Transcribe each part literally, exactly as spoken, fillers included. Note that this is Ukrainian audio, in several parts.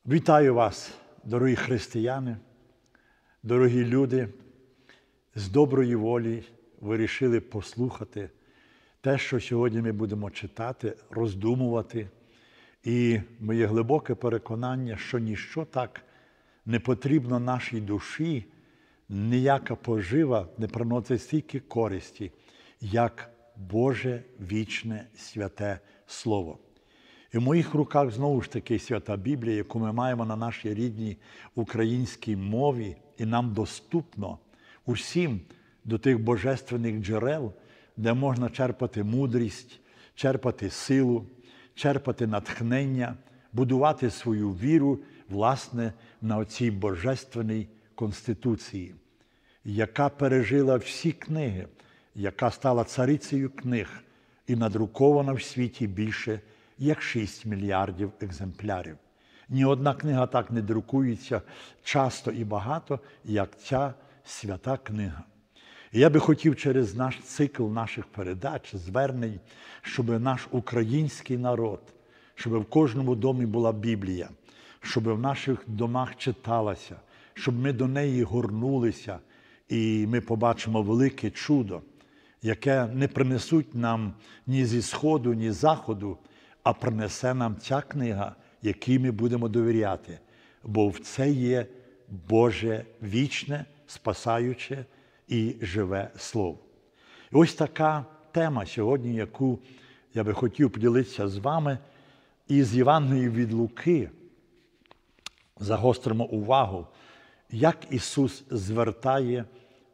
Вітаю вас, дорогі християни, дорогі люди. З доброї волі ви вирішили послухати те, що сьогодні ми будемо читати, роздумувати. І моє глибоке переконання, що ніщо так не потрібно нашій душі, ніяка пожива не приносить стільки користі, як Боже вічне святе Слово. І в моїх руках знову ж таки свята Біблія, яку ми маємо на нашій рідній українській мові, і нам доступно усім до тих божественних джерел, де можна черпати мудрість, черпати силу, черпати натхнення, будувати свою віру, власне, на оцій божественній Конституції, яка пережила всі книги, яка стала царицею книг і надрукована в світі більше як шість мільярдів екземплярів. Ні одна книга так не друкується часто і багато, як ця свята книга. І я би хотів через наш цикл наших передач, звернень, щоб наш український народ, щоб в кожному домі була Біблія, щоб в наших домах читалася, щоб ми до неї горнулися, і ми побачимо велике чудо, яке не принесуть нам ні зі Сходу, ні з Заходу, а принесе нам ця книга, якій ми будемо довіряти, бо в це є Боже вічне, спасаюче і живе Слово. І ось така тема сьогодні, яку я би хотів поділитися з вами, із Євангелії від Луки. Загостримо увагу, як Ісус звертає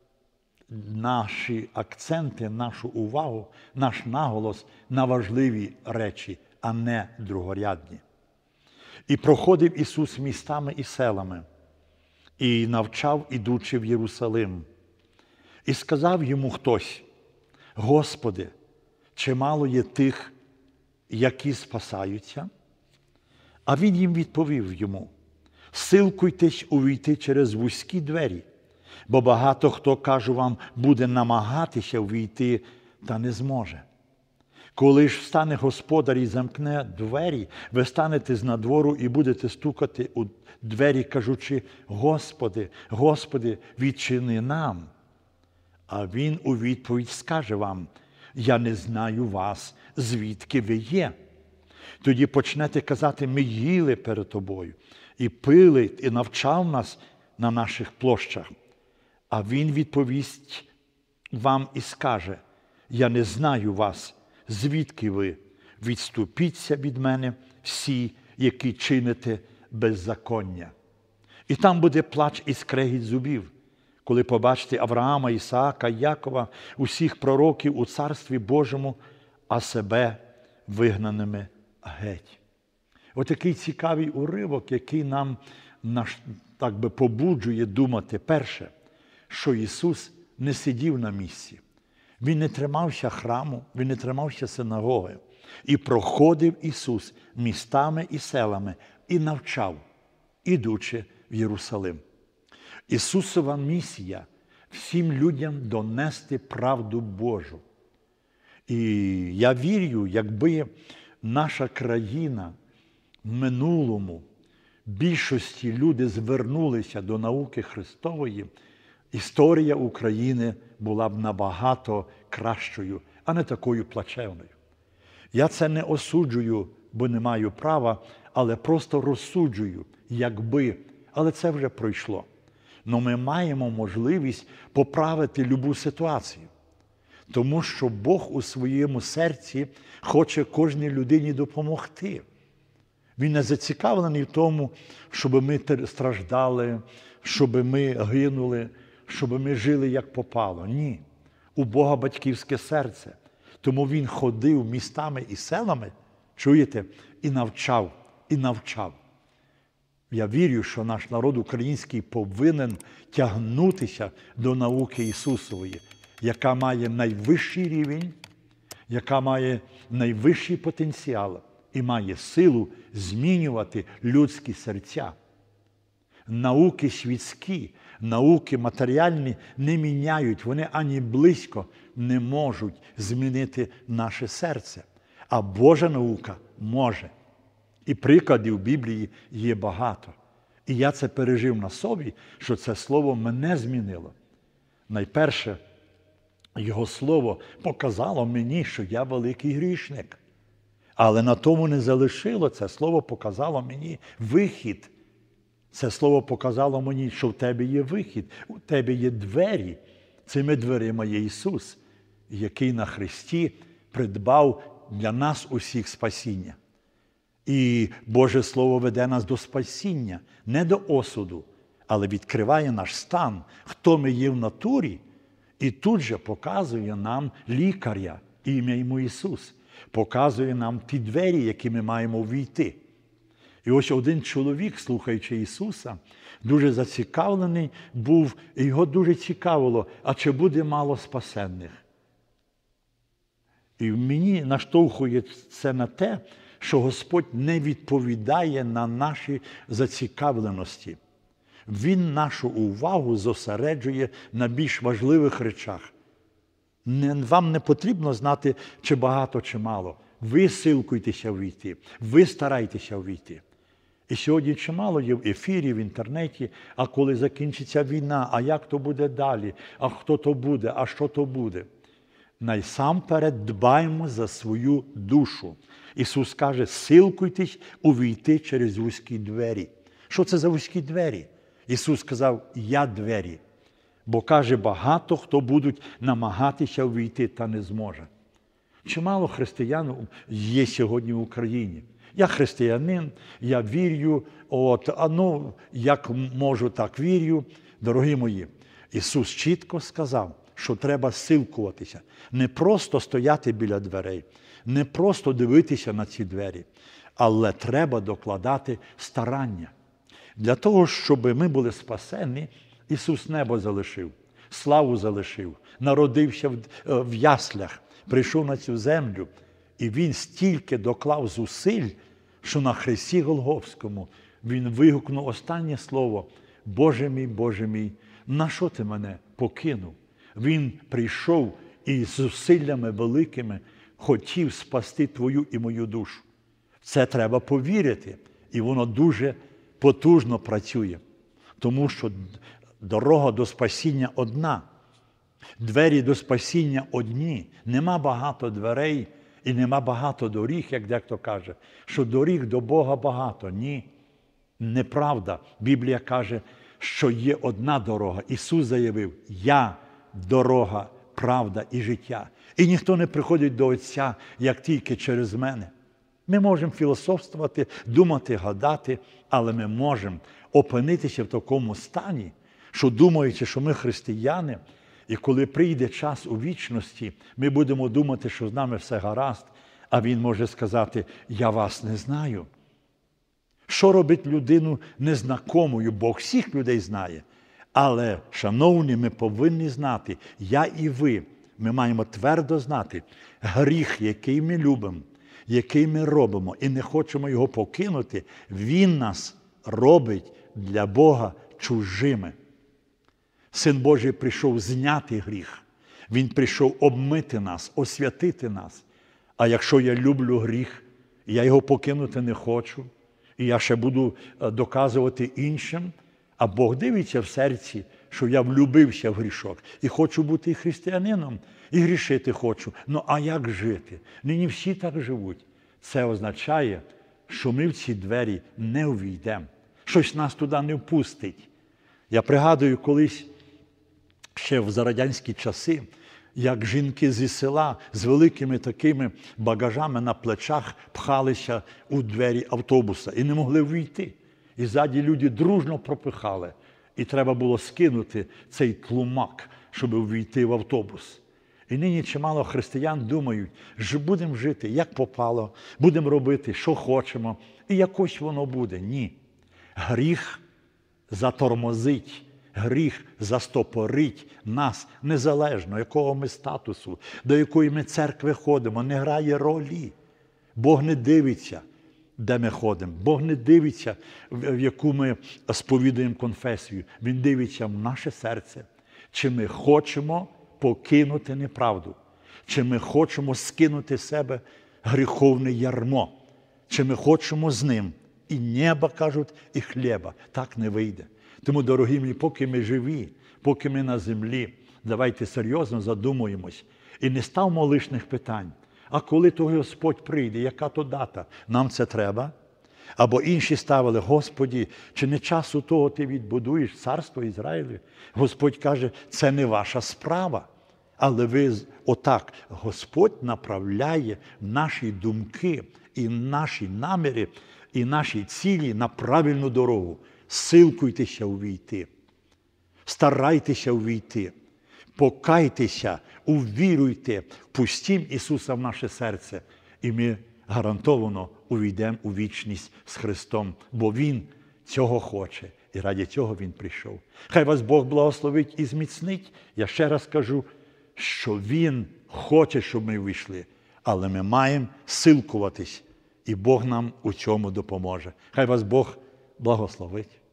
наші акценти, нашу увагу, наш наголос на важливі речі, а не другорядні. І проходив Ісус містами і селами, і навчав, ідучи в Єрусалим. І сказав йому хтось: «Господи, чимало є тих, які спасаються?» А він їм відповів йому: «Силкуйтесь увійти через вузькі двері, бо багато хто, кажу вам, буде намагатися увійти, та не зможе. Коли ж встане господар і замкне двері, ви станете знадвору і будете стукати у двері, кажучи: Господи, Господи, відчини нам. А він у відповідь скаже вам: я не знаю вас, звідки ви є. Тоді почнете казати: ми їли перед тобою, і пили, і навчав нас на наших площах. А він відповість вам і скаже: я не знаю вас, звідки ви? Відступіться від мене всі, які чините беззаконня. І там буде плач і скрегіт зубів, коли побачите Авраама, Ісаака, Якова, усіх пророків у Царстві Божому, а себе вигнаними геть». Отакий цікавий уривок, який нам наш, так би побуджує думати. Перше, що Ісус не сидів на місці. Він не тримався храму, Він не тримався синагоги. І проходив Ісус містами і селами і навчав, ідучи в Єрусалим. Ісусова місія – всім людям донести правду Божу. І я вірю, якби наша країна в минулому, більшості люди звернулися до науки Христової, історія України була б набагато кращою, а не такою плачевною. Я це не осуджую, бо не маю права, але просто розсуджую, якби, але це вже пройшло. Но ми маємо можливість поправити любу ситуацію, тому що Бог у своєму серці хоче кожній людині допомогти. Він не зацікавлений в тому, щоб ми страждали, щоб ми гинули, щоб ми жили як попало. Ні. У Бога батьківське серце. Тому Він ходив містами і селами, чуєте, і навчав, і навчав. Я вірю, що наш народ український повинен тягнутися до науки Ісусової, яка має найвищий рівень, яка має найвищий потенціал і має силу змінювати людські серця. Науки світські, науки матеріальні не міняють, вони ані близько не можуть змінити наше серце. А Божа наука може. І прикладів в Біблії є багато. І я це пережив на собі, що це слово мене змінило. Найперше, його слово показало мені, що я великий грішник. Але на тому не залишило. Це слово показало мені вихід. Це слово показало мені, що в тебе є вихід, у тебе є двері. Цими дверима є Ісус, який на Христі придбав для нас усіх спасіння. І Боже Слово веде нас до спасіння, не до осуду, але відкриває наш стан, хто ми є в натурі, і тут же показує нам лікаря, ім'я йому Ісус, показує нам ті двері, які ми маємо ввійти. І ось один чоловік, слухаючи Ісуса, дуже зацікавлений був, і його дуже цікавило, а чи буде мало спасенних. І мені наштовхує це на те, що Господь не відповідає на наші зацікавленості. Він нашу увагу зосереджує на більш важливих речах. Не, вам не потрібно знати, чи багато, чи мало. Ви силкуйтеся ввійти, ви старайтеся ввійти. І сьогодні чимало є в ефірі, в інтернеті, а коли закінчиться війна, а як то буде далі, а хто то буде, а що то буде. Насамперед дбаємо за свою душу. Ісус каже, силкуйтесь увійти через вузькі двері. Що це за вузькі двері? Ісус сказав, я двері. Бо каже, багато хто будуть намагатися увійти, та не зможе. Чимало християн є сьогодні в Україні. Я християнин, я вірю, от, а ну, як можу, так вірю. Дорогі мої, Ісус чітко сказав, що треба силкуватися. Не просто стояти біля дверей, не просто дивитися на ці двері, але треба докладати старання. Для того, щоб ми були спасені, Ісус небо залишив, славу залишив, народився в, в яслях, прийшов на цю землю, і Він стільки доклав зусиль, що на хресті Голгофському Він вигукнув останнє слово: «Боже мій, Боже мій, на що ти мене покинув?» Він прийшов і з зусиллями великими хотів спасти твою і мою душу. Це треба повірити, і воно дуже потужно працює, тому що дорога до спасіння одна, двері до спасіння одні, нема багато дверей і нема багато доріг, як дехто каже, що доріг до Бога багато. Ні, неправда. Біблія каже, що є одна дорога. Ісус заявив, я дорога, правда і життя. І ніхто не приходить до Отця, як тільки через мене. Ми можемо філософствувати, думати, гадати, але ми можемо опинитися в такому стані, що думаючи, що ми християни, і коли прийде час у вічності, ми будемо думати, що з нами все гаразд, а Він може сказати, я вас не знаю. Що робить людину незнакомою? Бог всіх людей знає. Але, шановні, ми повинні знати, я і ви, ми маємо твердо знати, гріх, який ми любимо, який ми робимо і не хочемо його покинути, він нас робить для Бога чужими. Син Божий прийшов зняти гріх. Він прийшов обмити нас, освятити нас. А якщо я люблю гріх, я його покинути не хочу, і я ще буду доказувати іншим, а Бог дивиться в серці, що я влюбився в грішок і хочу бути і християнином, і грішити хочу. Ну а як жити? Нині всі так живуть. Це означає, що ми в ці двері не увійдемо. Щось нас туди не впустить. Я пригадую колись, ще в зарадянські часи, як жінки зі села з великими такими багажами на плечах пхалися у двері автобуса і не могли ввійти. І ззаді люди дружно пропихали. І треба було скинути цей тлумак, щоб увійти в автобус. І нині чимало християн думають, що будемо жити, як попало, будемо робити, що хочемо, і якось воно буде. Ні. Гріх затормозить, гріх застопорить нас, незалежно, якого ми статусу, до якої ми церкви ходимо, не грає ролі. Бог не дивиться, де ми ходимо. Бог не дивиться, в яку ми сповідуємо конфесію. Він дивиться в наше серце. Чи ми хочемо покинути неправду? Чи ми хочемо скинути з себе гріховне ярмо? чи ми хочемо з ним. І неба, кажуть, і хліба. Так не вийде. Тому, дорогі мої, поки ми живі, поки ми на землі, давайте серйозно задумуємось. І не ставмо лишних питань. А коли той Господь прийде, яка то дата? Нам це треба? Або інші ставили: Господі, чи не часу того ти відбудуєш царство Ізраїлю? Господь каже: це не ваша справа. Але ви отак, Господь направляє наші думки і наші наміри, і наші цілі на правильну дорогу. Силкуйтеся увійти. Старайтеся увійти. Покайтеся, увіруйте, впустім Ісуса в наше серце. І ми гарантовано увійдемо у вічність з Христом, бо Він цього хоче. І раді цього Він прийшов. Хай вас Бог благословить і зміцнить. Я ще раз кажу, що Він хоче, щоб ми вийшли. Але ми маємо силкуватись. І Бог нам у цьому допоможе. Хай вас Бог благословить.